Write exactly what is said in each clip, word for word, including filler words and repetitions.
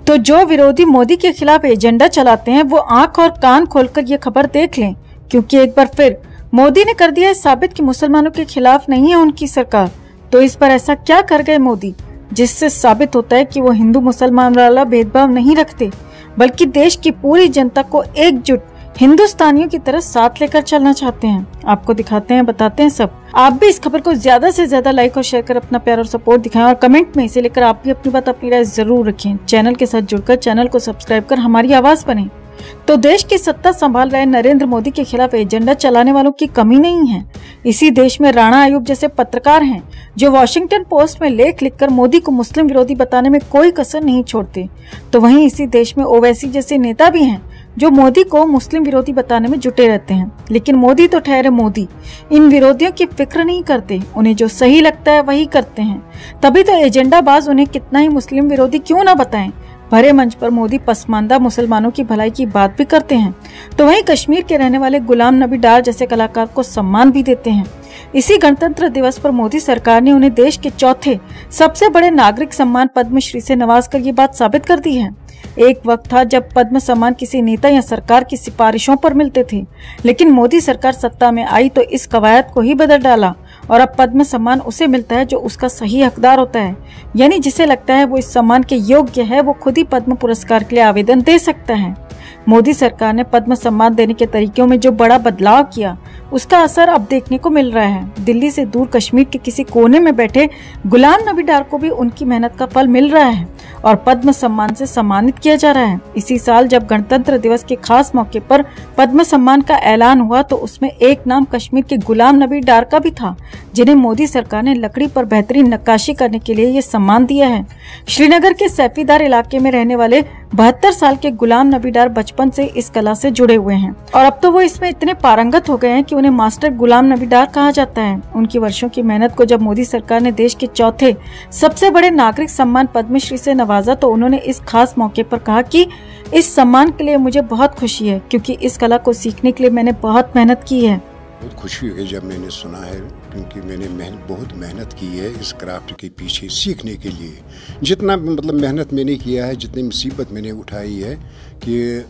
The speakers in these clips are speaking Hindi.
तो जो विरोधी मोदी के खिलाफ एजेंडा चलाते हैं वो आंख और कान खोलकर ये खबर देख लें, क्योंकि एक बार फिर मोदी ने कर दिया है साबित कि मुसलमानों के खिलाफ नहीं है उनकी सरकार। तो इस पर ऐसा क्या कर गए मोदी जिससे साबित होता है कि वो हिंदू मुसलमान वाला भेदभाव नहीं रखते, बल्कि देश की पूरी जनता को एकजुट हिंदुस्तानियों की तरह साथ लेकर चलना चाहते हैं। आपको दिखाते हैं, बताते हैं सब। आप भी इस खबर को ज्यादा से ज्यादा लाइक और शेयर कर अपना प्यार और सपोर्ट दिखाएं और कमेंट में इसे लेकर आप भी अपनी बात अपनी राय जरूर रखें। चैनल के साथ जुड़कर चैनल को सब्सक्राइब कर हमारी आवाज बने। तो देश की सत्ता संभाल रहे नरेंद्र मोदी के खिलाफ एजेंडा चलाने वालों की कमी नहीं है। इसी देश में राणा अयूब जैसे पत्रकार हैं जो वॉशिंगटन पोस्ट में लेख लिखकर मोदी को मुस्लिम विरोधी बताने में कोई कसर नहीं छोड़ते। तो वहीं इसी देश में ओवैसी जैसे नेता भी हैं जो मोदी को मुस्लिम विरोधी बताने में जुटे रहते हैं। लेकिन मोदी तो ठहरे मोदी, इन विरोधियों की फिक्र नहीं करते। उन्हें जो सही लगता है वही करते हैं। तभी तो एजेंडा बाज उन्हें कितना ही मुस्लिम विरोधी क्यों ना बताएं, भरे मंच पर मोदी पसमानदा मुसलमानों की भलाई की बात भी करते हैं। तो वहीं कश्मीर के रहने वाले गुलाम नबी डार जैसे कलाकार को सम्मान भी देते हैं। इसी गणतंत्र दिवस पर मोदी सरकार ने उन्हें देश के चौथे सबसे बड़े नागरिक सम्मान पद्मश्री से नवाजकर ये बात साबित कर दी है। एक वक्त था जब पद्म सम्मान किसी नेता या सरकार की सिफारिशों पर मिलते थे, लेकिन मोदी सरकार सत्ता में आई तो इस कवायद को ही बदल डाला और अब पद्म सम्मान उसे मिलता है जो उसका सही हकदार होता है, यानी जिसे लगता है वो इस सम्मान के योग्य है वो खुद ही पद्म पुरस्कार के लिए आवेदन दे सकता है। मोदी सरकार ने पद्म सम्मान देने के तरीकों में जो बड़ा बदलाव किया उसका असर अब देखने को मिल रहा है। दिल्ली से दूर कश्मीर के किसी कोने में बैठे गुलाम नबी डार को भी उनकी मेहनत का फल मिल रहा है और पद्म सम्मान से सम्मानित किया जा रहा है। इसी साल जब गणतंत्र दिवस के खास मौके पर पद्म सम्मान का ऐलान हुआ तो उसमें एक नाम कश्मीर के गुलाम नबी डार का भी था, जिन्हें मोदी सरकार ने लकड़ी पर बेहतरीन नक्काशी करने के लिए ये सम्मान दिया है। श्रीनगर के सैफीदार इलाके में रहने वाले बहत्तर साल के गुलाम नबी डार बचपन से इस कला से जुड़े हुए हैं और अब तो वो इसमें इतने पारंगत हो गए हैं कि उन्हें मास्टर गुलाम नबी डार कहा जाता है। उनकी वर्षों की मेहनत को जब मोदी सरकार ने देश के चौथे सबसे बड़े नागरिक सम्मान पद्मश्री से नवाजा तो उन्होंने इस खास मौके पर कहा कि इस सम्मान के लिए मुझे बहुत खुशी है, क्योंकि इस कला को सीखने के लिए मैंने बहुत मेहनत की है। बहुत खुशी हुई जब मैंने सुना है, क्योंकि मैंने मेहनत बहुत मेहनत की है इस क्राफ्ट के पीछे सीखने के लिए। जितना मतलब मेहनत मैंने किया है, जितनी मुसीबत मैंने उठाई है कि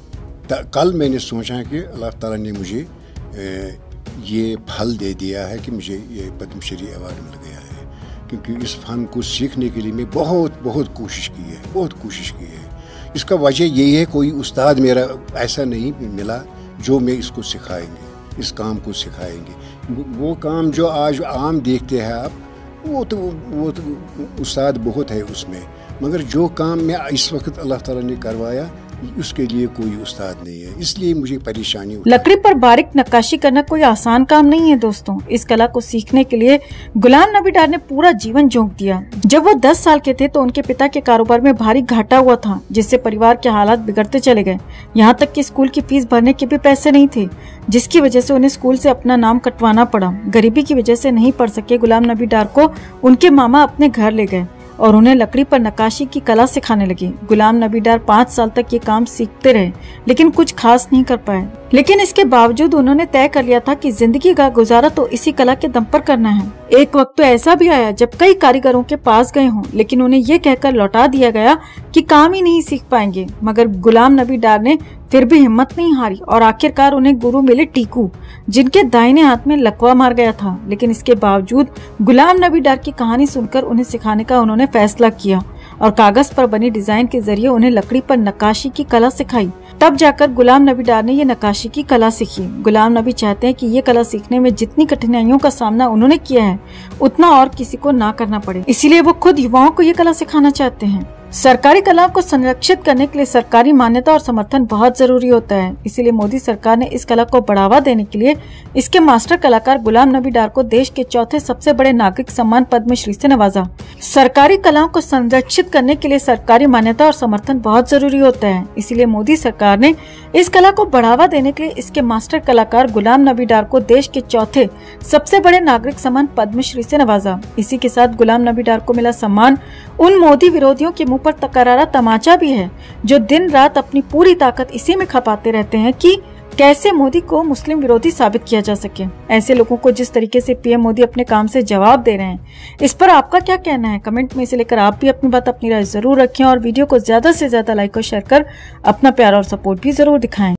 कल मैंने सोचा कि अल्लाह ताला ने मुझे ये फल दे दिया है कि मुझे ये पद्मश्री अवार्ड मिल गया है, क्योंकि इस फन को सीखने के लिए मैं बहुत बहुत कोशिश की है बहुत कोशिश की है। इसका वजह यही है, कोई उस्ताद मेरा ऐसा नहीं मिला जो मैं इसको सिखाएंगे इस काम को सिखाएंगे। वो काम जो आज आम देखते हैं आप, वो तो वो तो उस्ताद बहुत है उसमें, मगर जो काम मैं इस वक्त अल्लाह ताला ने करवाया उसके लिए कोई उस्ताद नहीं है, इसलिए मुझे परेशानी होती। लकड़ी पर बारीक नक्काशी करना कोई आसान काम नहीं है दोस्तों। इस कला को सीखने के लिए गुलाम नबी डार ने पूरा जीवन झोंक दिया। जब वो दस साल के थे तो उनके पिता के कारोबार में भारी घाटा हुआ था, जिससे परिवार के हालात बिगड़ते चले गए। यहाँ तक कि स्कूल की फीस भरने के भी पैसे नहीं थे, जिसकी वजह से उन्हें स्कूल से अपना नाम कटवाना पड़ा। गरीबी की वजह से नहीं पढ़ सके गुलाम नबी डार को उनके मामा अपने घर ले गए और उन्हें लकड़ी पर नक्काशी की कला सिखाने लगे। गुलाम नबी डार पाँच साल तक ये काम सीखते रहे, लेकिन कुछ खास नहीं कर पाए। लेकिन इसके बावजूद उन्होंने तय कर लिया था कि जिंदगी का गुजारा तो इसी कला के दम पर करना है। एक वक्त तो ऐसा भी आया जब कई कारीगरों के पास गए हों, लेकिन उन्हें ये कहकर लौटा दिया गया कि काम ही नहीं सीख पाएंगे। मगर गुलाम नबी डार ने फिर भी हिम्मत नहीं हारी और आखिरकार उन्हें गुरु मिले टीकू, जिनके दाहिने हाथ में लकवा मार गया था। लेकिन इसके बावजूद गुलाम नबी डार की कहानी सुनकर उन्हें सिखाने का उन्होंने फैसला किया और कागज पर बनी डिजाइन के जरिए उन्हें लकड़ी पर नक्काशी की कला सिखाई। तब जाकर गुलाम नबी डार ने ये नक्काशी की कला सीखी। गुलाम नबी चाहते हैं कि ये कला सीखने में जितनी कठिनाइयों का सामना उन्होंने किया है उतना और किसी को ना करना पड़े, इसीलिए वो खुद युवाओं को ये कला सिखाना चाहते हैं। सरकारी कलाओं को संरक्षित करने के लिए सरकारी मान्यता और समर्थन बहुत जरूरी होता है। इसीलिए मोदी सरकार ने इस कला को बढ़ावा देने के लिए इसके मास्टर कलाकार गुलाम नबी डार को देश के चौथे सबसे बड़े नागरिक सम्मान पद्मश्री से नवाजा। सरकारी कलाओं को संरक्षित करने के लिए सरकारी मान्यता और समर्थन बहुत जरूरी होता है। इसीलिए मोदी सरकार ने इस कला को बढ़ावा देने के लिए इसके मास्टर कलाकार गुलाम नबी डार को देश के चौथे सबसे बड़े नागरिक सम्मान पद्मश्री से नवाजा। इसी के साथ गुलाम नबी डार को मिला सम्मान उन मोदी विरोधियों के मुंह पर करारा तमाचा भी है, जो दिन रात अपनी पूरी ताकत इसी में खपाते रहते हैं कि कैसे मोदी को मुस्लिम विरोधी साबित किया जा सके। ऐसे लोगों को जिस तरीके से पीएम मोदी अपने काम से जवाब दे रहे हैं, इस पर आपका क्या कहना है? कमेंट में इसे लेकर आप भी अपनी बात, अपनी राय जरूर रखें और वीडियो को ज्यादा से ज्यादा लाइक और शेयर कर अपना प्यार और सपोर्ट भी जरूर दिखाएं।